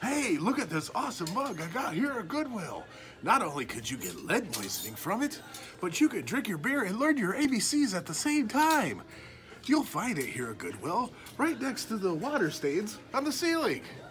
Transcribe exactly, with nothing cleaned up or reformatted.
Hey, look at this awesome mug I got here at Goodwill. Not only could you get lead poisoning from it, but you could drink your beer and learn your A B Cs at the same time. You'll find it here at Goodwill, right next to the water stains on the ceiling.